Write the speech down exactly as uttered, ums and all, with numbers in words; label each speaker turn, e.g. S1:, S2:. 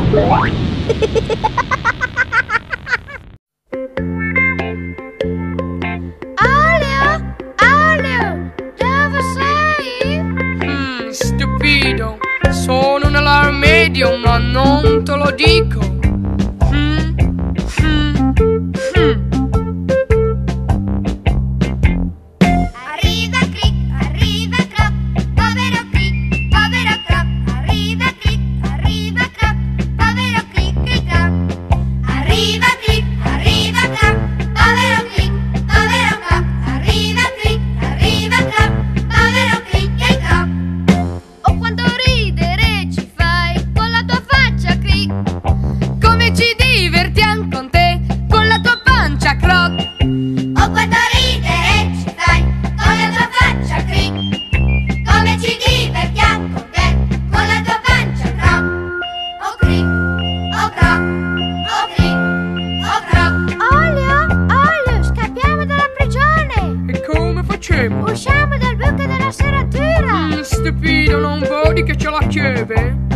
S1: Olio, Olio, dove sei?
S2: Mm, stupido, sono nell'armadio, ma non te lo dico. Mm, mm, mm.
S1: Arriva Crick, arriva Crop, povero Crick, povero Crop. Arriva Crick, arriva Crop, povero Crick e Crop. Arriva Crick, arriva Crop, povero Crick, povero Crop. Arriva Crick, arriva Crop, povero Crick e Crop. Oh, quanto ridere ci fai con la tua faccia, Crick.
S2: Come ci divertiamo con te, con la tua pancia, Crop.
S1: Oh, quanto ridere ci fai con la tua faccia, Crick. Come ci divertiamo con te, con la tua pancia, Crop. Oh, Crick, oh, Crop, oh, Crick, oh, Crop. Olio, Olio, scappiamo dalla prigione.
S2: E come facciamo?
S1: Usciamo dal buco della serratura.
S2: Mm, stupido, non vedi che c'è la chiave?